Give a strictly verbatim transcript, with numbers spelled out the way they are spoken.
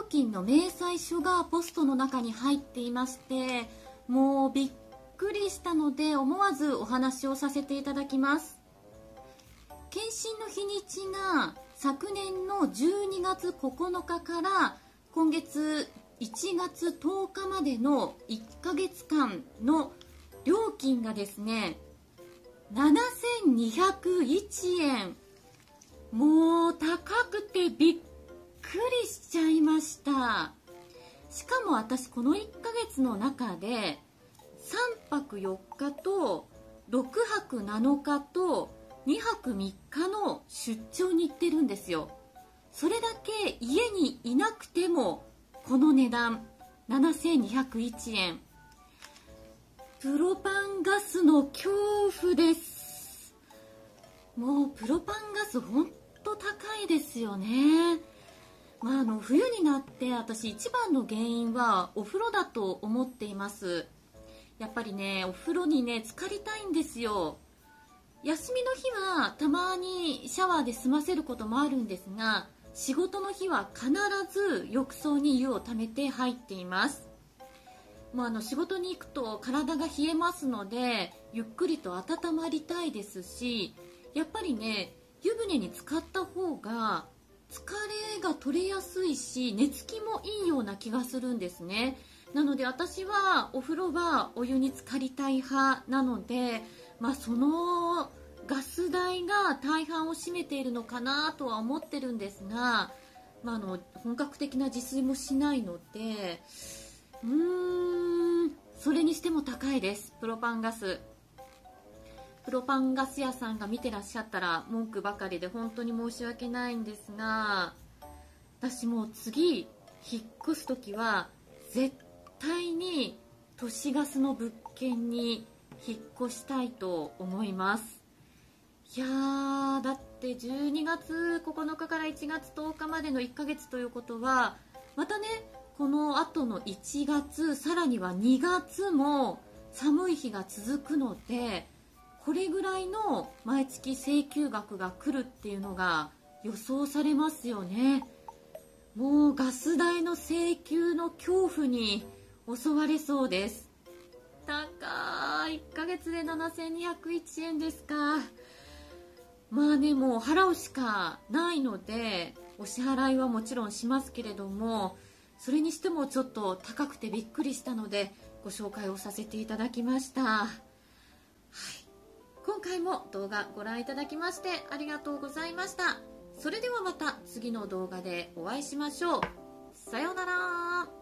金の明細書がポストの中に入っていまして、もうびっくりしたので思わずお話をさせていただきます。検診の日にちが昨年のじゅうにがつここのかから今月いちがつとおかまでのいっかげつかんの料金がですね、ななせんにひゃくいちえん。もう高くてびっくりしちゃいました。しかも私このいっかげつの中でさんぱくよっかとろくはくなのかとにはくみっかの出張に行ってるんですよ。それだけ家にいなくてもこの値段、ななせんにひゃくいちえん。プロパンガスの恐怖です。もうプロパンガスほんと高いですよね。まあ、あの冬になって私一番の原因はお風呂だと思っています。やっぱりね、お風呂にね浸かりたいんですよ。休みの日はたまにシャワーで済ませることもあるんですが、仕事の日は必ず浴槽に湯をためて入っています。もうあの仕事に行くと体が冷えますので、ゆっくりと温まりたいですし、やっぱりね、湯船に浸かった方が疲れが取れやすいし、寝つきもいいような気がするんですね。なので私はお風呂はお湯に浸かりたい派なので、まあ、そのガス代が大半を占めているのかなとは思ってるんですが、まあ、あの本格的な自炊もしないので、うーんそれにしても高いです。プロパンガスプロパンガス屋さんが見てらっしゃったら文句ばかりで本当に申し訳ないんですが、私もう次引っ越す時は絶対に都市ガスの物件に引っ越したいと思います。いやー、だってじゅうにがつここのかからいちがつとおかまでのいっかげつということは、またね、この後のいちがつ、さらにはにがつも寒い日が続くので、これぐらいの毎月請求額が来るっていうのが予想されますよね。もうガス代の請求の恐怖に襲われそうです。高い。いっかげつでななせんにひゃくいちえんですか。まあね、もう払うしかないのでお支払いはもちろんしますけれども、それにしてもちょっと高くてびっくりしたのでご紹介をさせていただきました。はい、今回も動画ご覧いただきましてありがとうございました。それではまた次の動画でお会いしましょう。さようなら。